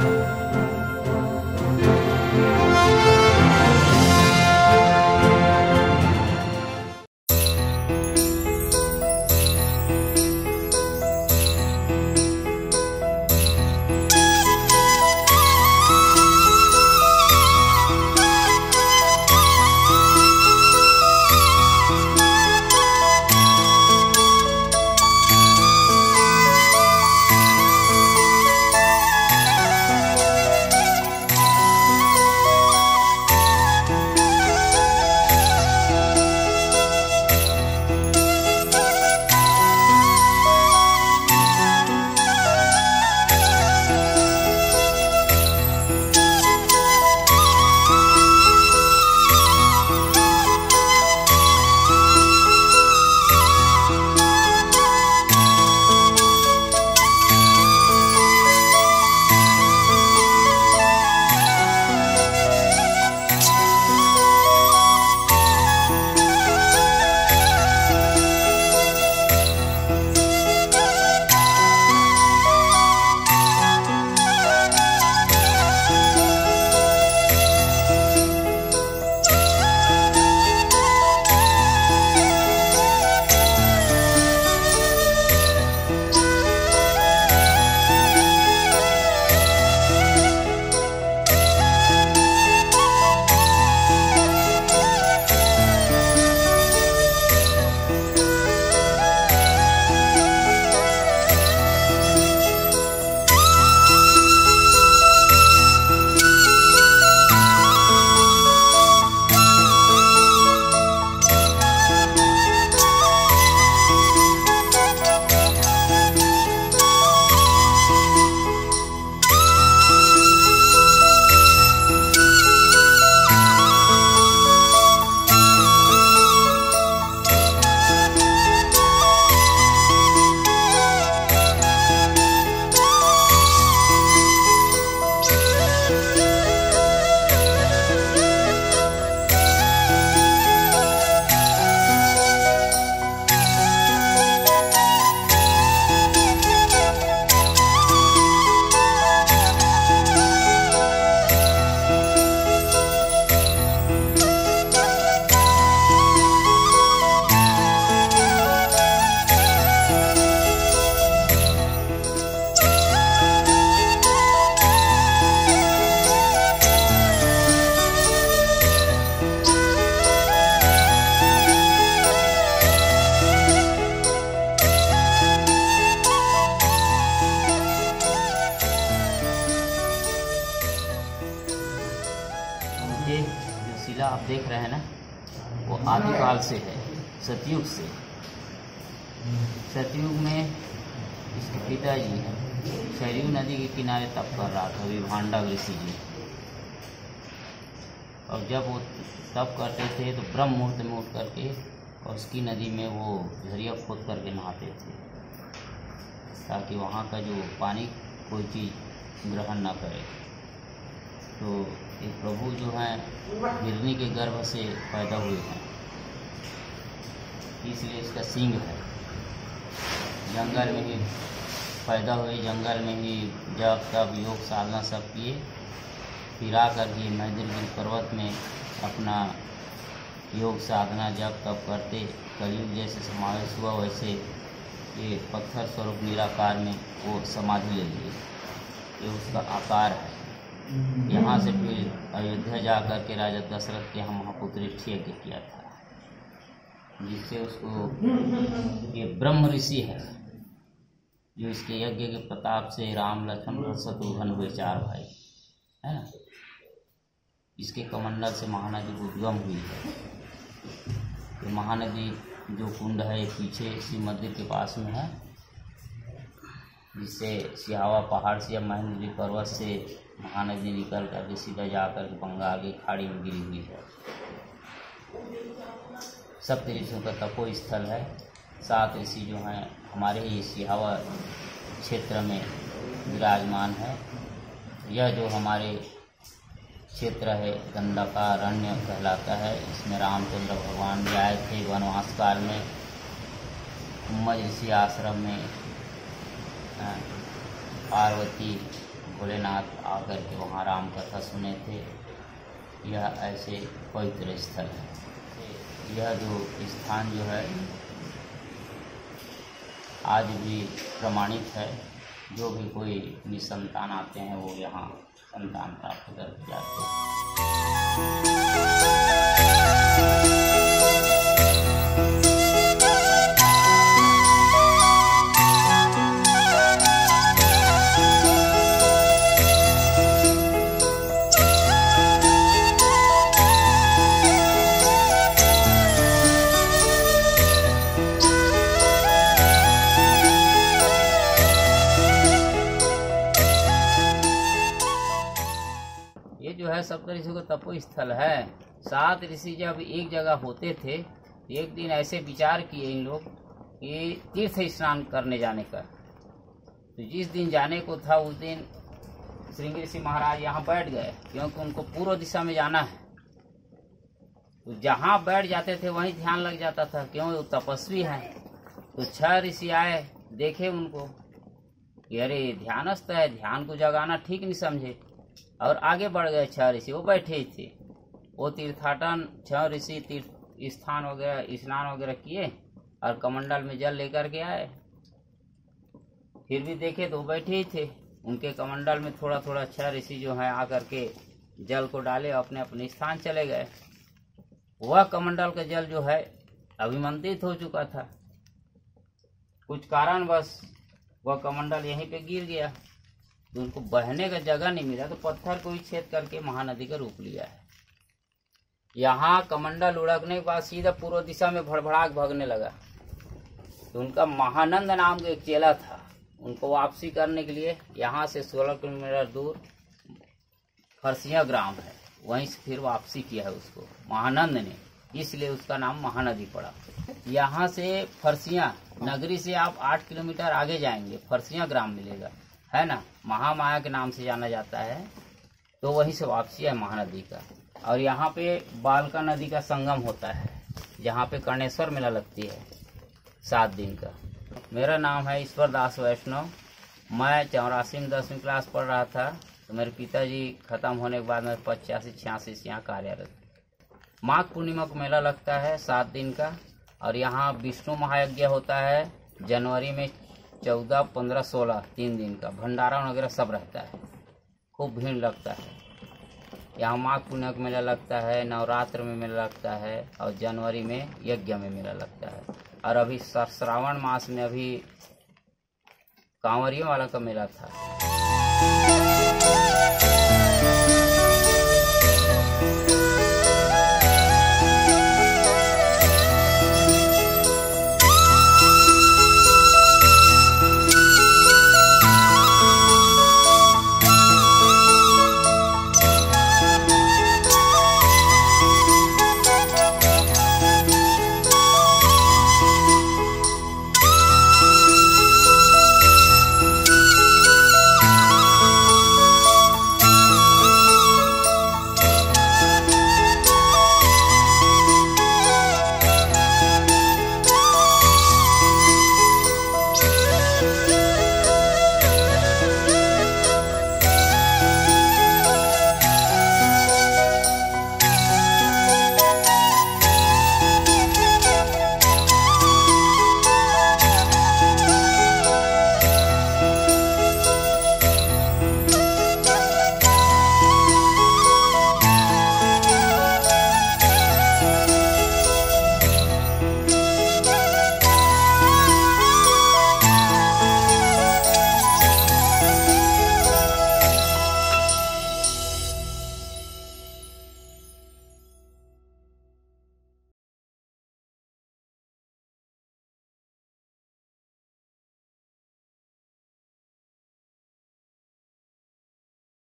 शिला आप देख रहे हैं ना, वो आदिकाल से है, सतयुग से। सतयुग में इसके पिताजी सरयू नदी के किनारे तप कर रहा था विभांडा ऋषि जी। और जब वो तप करते थे तो ब्रह्म मुहूर्त में उठ करके और उसकी नदी में वो झरिया खोद करके नहाते थे, ताकि वहाँ का जो पानी कोई चीज़ ग्रहण ना करे। तो ये प्रभु जो हैं हिरनी के गर्भ से पैदा हुए हैं, इसलिए इसका सींग है। जंगल में ही पैदा हुए, जंगल में ही जब तब योग साधना सब किए, फिर आकर के मैदुरगिरी पर्वत में अपना योग साधना जब तब करते। कलयुग जैसे समावेश हुआ वैसे ये पत्थर स्वरूप निराकार में वो समाधि ले लिए। ये उसका आकार है। यहाँ से फिर अयोध्या जा कर के राजा दशरथ के यहाँ महापुत्र यज्ञ किया था, जिससे उसको ये ब्रह्म ऋषि है जो इसके यज्ञ के प्रताप से राम लक्ष्मण शत्रुघ्न हुए 4 भाई, है ना। इसके कमंडल से महानदी उद्गम हुई है। ये महानदी जो कुंड है पीछे शिव मंदिर के पास में है, जिससे सिहावा पहाड़ से या महेंद्रगिरी पर्वत से महानदी निकल कर सीधा जाकर बंगाल की खाड़ी में गिरी हुई है। सप्त ऋषियों का तपो स्थल है। 7 ऋषि जो हैं हमारे ही सिहावा क्षेत्र में विराजमान है। यह जो हमारे क्षेत्र है दंडकारण्य कहलाता है। इसमें रामचंद्र भगवान भी आए थे वनवास काल में। उम्मज ऋषि आश्रम में पार्वती भोलेनाथ आकर के वहाँ राम कथा सुने थे। यह ऐसे पवित्र स्थल है। यह जो स्थान जो है आज भी प्रमाणित है। जो भी कोई निसंतान आते हैं वो यहाँ संतान प्राप्त करके जाते हैं। ये जो है सप्त ऋषि का तपो स्थल है। 7 ऋषि जब एक जगह होते थे, एक दिन ऐसे विचार किए इन लोग कि तीर्थ स्नान करने जाने का। तो जिस दिन जाने को था उस दिन श्रृंगी ऋषि महाराज यहाँ बैठ गए, क्योंकि उनको पूर्व दिशा में जाना है। तो जहाँ बैठ जाते थे वहीं ध्यान लग जाता था, क्यों वो तपस्वी है। तो 6 ऋषि आए, देखे उनको कि अरे ध्यानस्थ है, ध्यान को जगाना ठीक नहीं समझे, और आगे बढ़ गए। 6 ऋषि वो बैठे ही थे। वो तीर्थाटन 6 ऋषि तीर्थ स्थान वगैरह स्नान वगैरह किए और कमंडल में जल लेकर के आए। फिर भी देखे तो बैठे ही थे। उनके कमंडल में थोड़ा थोड़ा 6 ऋषि जो है आकर के जल को डाले, अपने अपने स्थान चले गए। वह कमंडल का जल जो है अभिमंत्रित हो चुका था। कुछ कारणवश वह कमंडल यहीं पे गिर गया, तो उनको बहने का जगह नहीं मिला, तो पत्थर को ही छेद करके महानदी का रूप लिया है। यहाँ कमंडल उड़कने के बाद सीधा पूर्व दिशा में भड़भड़ाक भागने लगा। तो उनका महानंद नाम का एक चेला था, उनको वापसी करने के लिए यहाँ से 16 किलोमीटर दूर फरसिया ग्राम है, वहीं से फिर वापसी किया है उसको महानंद ने, इसलिए उसका नाम महानदी पड़ा। यहाँ से फरसिया नगरी से आप 8 किलोमीटर आगे जाएंगे, फरसिया ग्राम मिलेगा, है ना, महामाया के नाम से जाना जाता है। तो वहीं से वापसी है महानदी का। और यहाँ पे बालका नदी का संगम होता है, जहाँ पे कर्णेश्वर मेला लगती है 7 दिन का। मेरा नाम है ईश्वर दास वैष्णव। मैं 84 में 10वीं क्लास पढ़ रहा था, तो मेरे पिताजी खत्म होने के बाद में 85-86 से यहाँ कार्यरत। माघ पूर्णिमा को मेला लगता है 7 दिन का। और यहाँ विष्णु महायज्ञ होता है जनवरी में 14, 15, 16 3 दिन का। भंडारा वगैरह सब रहता है, खूब भीड़ लगता है। यहाँ माघ पूर्णिमा का मेला लगता है, नवरात्र में मेला लगता है, और जनवरी में यज्ञ में मेला लगता है। और अभी श्रावण मास में अभी कांवरियों वाला का मेला था।